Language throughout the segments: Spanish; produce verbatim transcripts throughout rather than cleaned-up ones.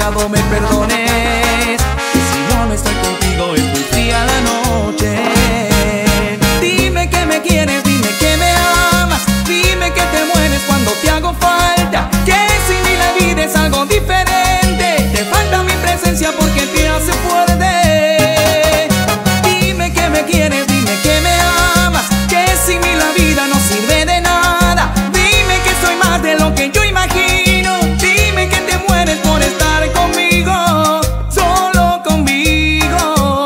fallado me perdones, que si yo no estoy contigo es muy fría la noche. Dime que me quieres, dime que me amas, dime que te mueres cuando te hago falta, que sin mí la vida es algo diferente, te falta mi presencia porque te hace fuerte. Dime que me quieres, dime que me amas, que sin mí la vida no sirve de nada, dime que soy más de lo que yo imagino, dime que te mueres por estar conmigo, solo conmigo.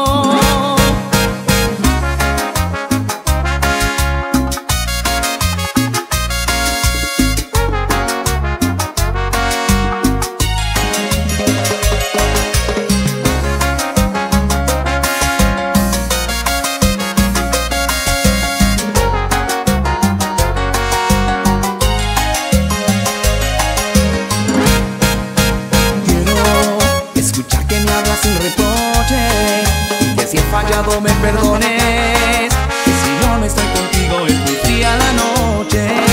Escucha que me hablas sin reproche y que si he fallado me perdones, que si yo no estoy contigo es muy fría la noche.